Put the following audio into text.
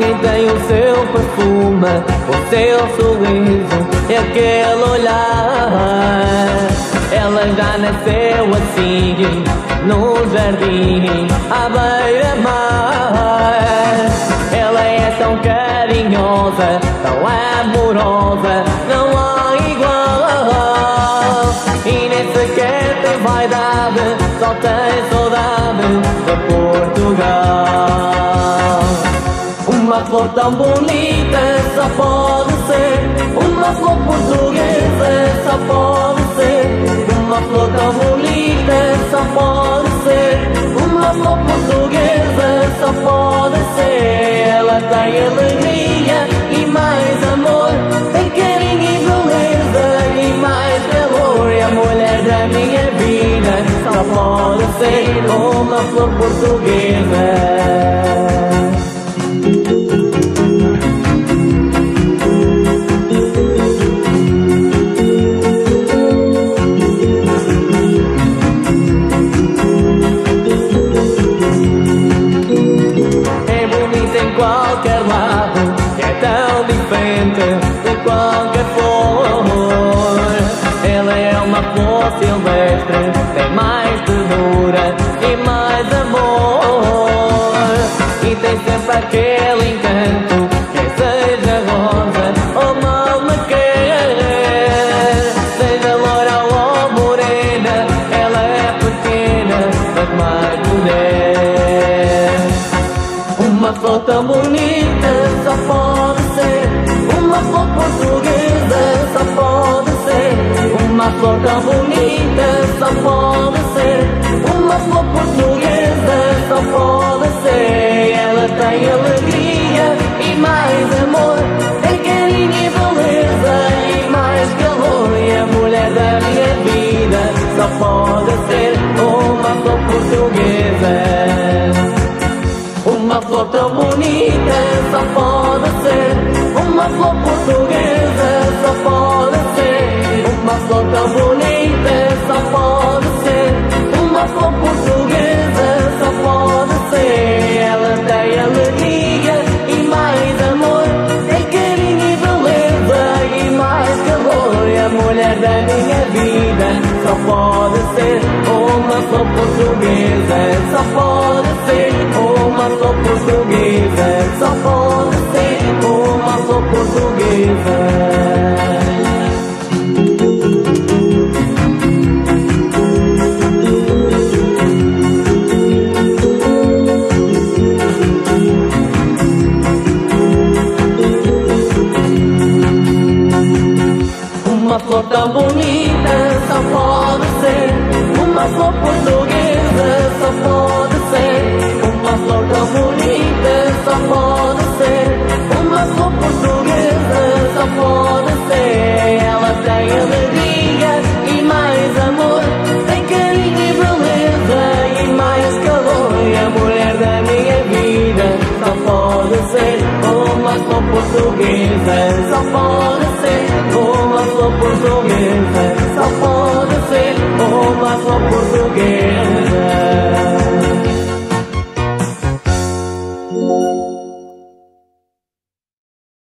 Ninguém tem o seu perfume, o seu sorriso e aquele olhar. Ela já nasceu assim, no jardim, à beira-mar. Ela é tão carinhosa, tão amorosa, não há igual. E nem sequer tem vaidade, só tem saudade de Portugal. Uma flor tão bonita só pode ser, uma flor portuguesa só pode ser. Uma flor tão bonita só pode ser, uma flor portuguesa só pode ser. Ela tem alegria e mais amor, tem carinho e beleza e mais calor. E a mulher da minha vida só pode ser uma flor portuguesa. Qualquer lado, que é tão diferente de qualquer flor. Ela é uma flor silvestre, tem mais ternura e mais amor. E tem sempre aquele encanto, quer seja rosa ou mal me quer. Seja loira ou morena, ela é pequena, mas mais mulher. Uma flor tão bonita só pode ser, uma flor portuguesa só pode ser. Uma flor tão bonita só pode ser, uma flor portuguesa só pode ser. Ela tem alegria e mais amor, tem carinho e beleza e mais calor. E a mulher da minha vida só pode ser uma flor portuguesa. Uma flor tão bonita só pode ser, uma flor portuguesa só pode ser. Uma flor tão bonita só pode ser, uma flor portuguesa só pode ser. Ela tem alegria e mais amor, tem carinho e beleza e mais calor. E a mulher da minha vida só pode ser uma flor portuguesa. Só pode ser uma flor portuguesa, só pode ser uma flor portuguesa. Uma flor tão bonita só pode ser, uma flor portuguesa só pode ser. Uma flor tão bonita só pode ser, uma flor portuguesa só pode ser. Ela tem alegria e mais amor, tem carinho e beleza e mais calor. E a mulher da minha vida só pode ser uma flor portuguesa. Só pode ser uma flor portuguesa. Só pode ser uma flor portuguesa.